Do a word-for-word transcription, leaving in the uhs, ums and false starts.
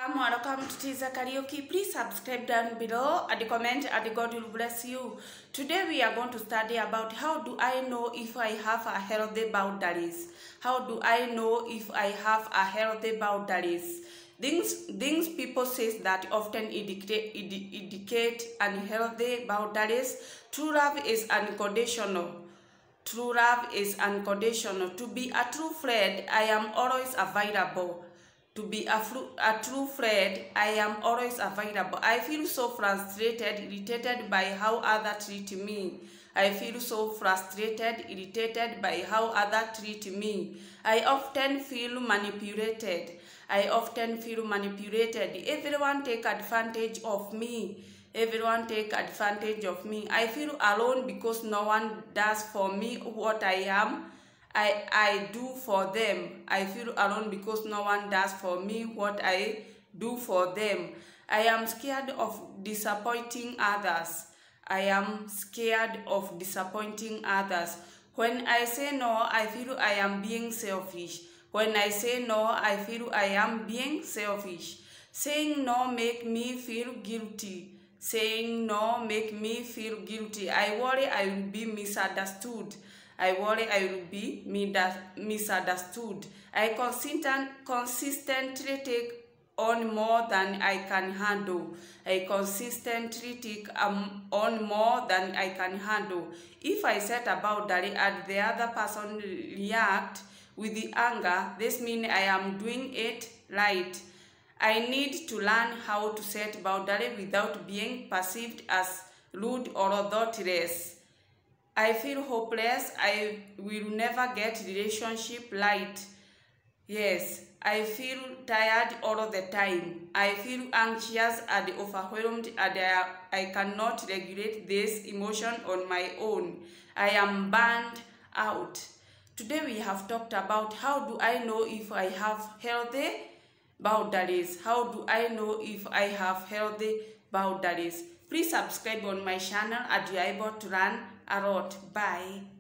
Welcome, welcome to Tiza Karaoke. Please subscribe down below and comment and God will bless you. Today we are going to study about how do I know if I have a healthy boundaries. How do I know if I have a healthy boundaries? Things, things people say that often indicate, indicate unhealthy boundaries. True love is unconditional. True love is unconditional. To be a true friend, I am always available. To be a, a true friend, I am always available. I feel so frustrated, irritated by how others treat me. I feel so frustrated, irritated by how others treat me. I often feel manipulated. I often feel manipulated. Everyone take advantage of me. Everyone take advantage of me. I feel alone because no one does for me what I am. I, I do for them. I feel alone because no one does for me what I do for them. I am scared of disappointing others. I am scared of disappointing others. When I say no, I feel I am being selfish. When I say no, I feel I am being selfish. Saying no make me feel guilty. Saying no make me feel guilty. I worry I will be misunderstood. I worry I will be misunderstood. I consistent, consistently take on more than I can handle. I consistently take um, on more than I can handle. If I set a boundary and the other person react with the anger, this means I am doing it right. I need to learn how to set boundaries without being perceived as rude or thoughtless. I feel hopeless. I will never get relationship right. Yes, I feel tired all the time. I feel anxious and overwhelmed and I, I cannot regulate this emotion on my own. I am burned out. Today we have talked about how do I know if I have healthy boundaries. How do I know if I have healthy boundaries? Please subscribe on my channel and you are able to learn a lot. Bye.